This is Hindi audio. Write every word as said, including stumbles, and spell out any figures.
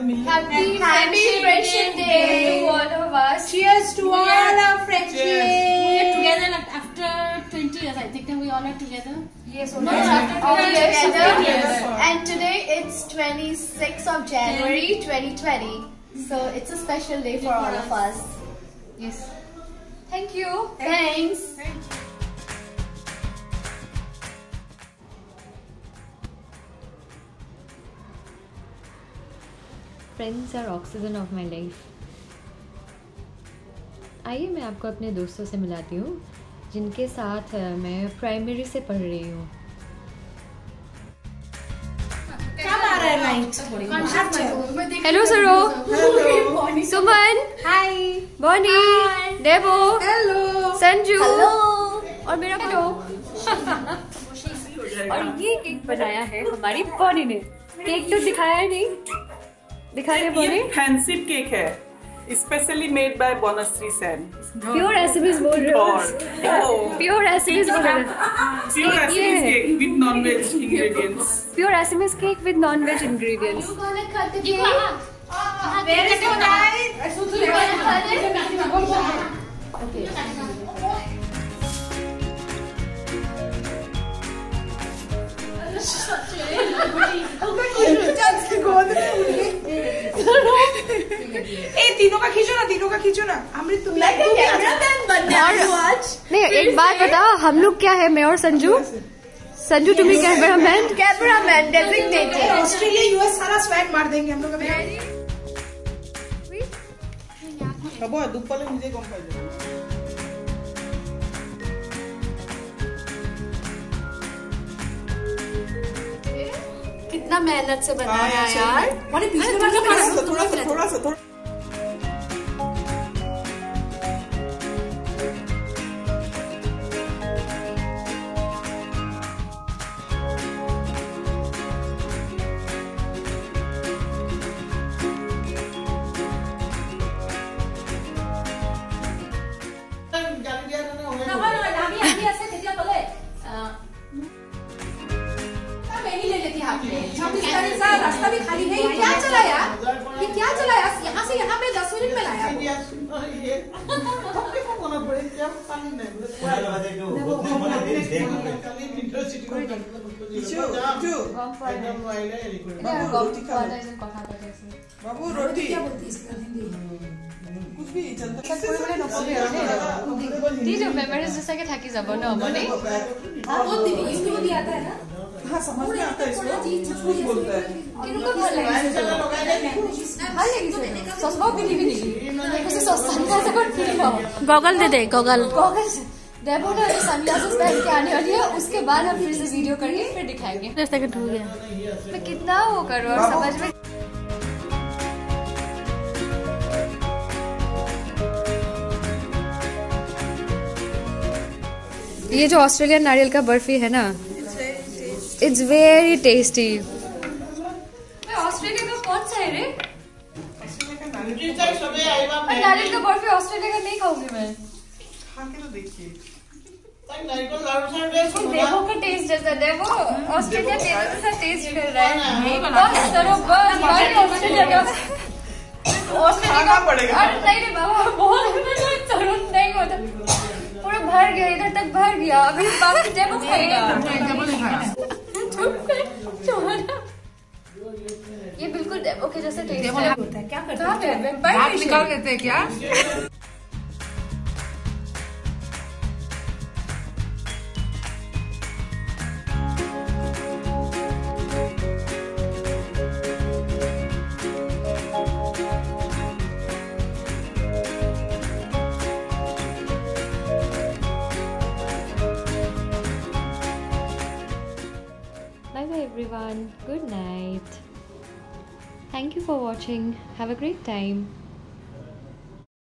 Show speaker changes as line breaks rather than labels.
Happy Friendship Day to all of us.
Cheers to all our friendship.
We're together like after twenty years, I think. We all are together.
Yes,
Not
after
after
twenty years
twenty
together.
years.
And today it's twenty-sixth of January twenty twenty. So it's a special day for all of us. Yes. Thank you. Thanks.
Thank you.
Friends are oxygen of my life. आइए मैं आपको अपने दोस्तों से मिलाती हूँ जिनके साथ मैं प्राइमरी से पढ़ रही हूँ। Hello Saro, Suman, hi, Boni, Debo, hello, Sanju, और मेरा हेलो। और ये केक बनाया है हमारी बॉनी ने। केक तो दिखाया नहीं, दिखाइए बोले।
फैंसी केक है, specially made by Banashree Sen.
Pure SMS बोल रहे हो? प्योर एसएमएस बोल रहे हो?
Pure SMS cake with non veg ingredients.
Pure SMS cake with non veg ingredients.
Very so nice.
ए तीनों का खींचो ना, तीनों का खींचो ना। अमृत तुम
नहीं, एक बात बताओ, हम लोग क्या है? मैं और संजू। संजू तुम्हें cameraman
cameraman designated.
Australia US सारा स्वैग मार देंगे हम लोग अभी। अब दुप्पले मुझे कम पाइए।
कितना मेहनत से बनाया यार।
थोड़ा सा थोड़ा सा थोड़ा सा
रास्ता भी खाली है। ये क्या चला यार? ये क्या चला यार? यहाँ से यहाँ में दस मिनट में लाया।
बाबू रोटी
मेमोरीज जैसा कि थाकी যাব न बने।
हाँ समझ में आता है इसको। कुछ बोलता है।
किनको ভাল লাগিছে? ভাল লাগিছে। সসবা পিনি পিনি। कैसे सस्ता नहीं ऐसा कर पिनी लो।
गॉगल दे दे, गॉगल।
गॉगल डेबो ने सनग्लासेस पहन के आने वाली है, उसके बाद हम फिर से वीडियो करके फिर दिखाएंगे।
दस सेकंड हो गया।
मैं कितना वो करूँ और समझ में। ये जो ऑस्ट्रेलियन नारियल का बर्फी है ना, इट्स वेरी टेस्टी। ऑस्ट्रेलिया का कौन सा है रे? नारियल का बर्फी ऑस्ट्रेलिया का नहीं खाऊंगी मैं।
खा के तो देखिए।
देखो का टेस्ट जैसा, देखो ऑस्ट्रेलिया जैसा टेस्ट कर रहा है। बस करो बस, ऑस्ट्रेलिया का ऑस्ट्रेलिया का। अरे नहीं रे बाबा, बहुत तुरंत नहीं होता, पूरा भर गया, इधर तक भर गया। अभी बाकी जब खाएगा ये बिल्कुल डेबो के जैसे टेस्ट है। क्या करते हैं? बात निकाल लेते हैं क्या? Bye bye everyone. Good night. Thank you for watching. Have a great time.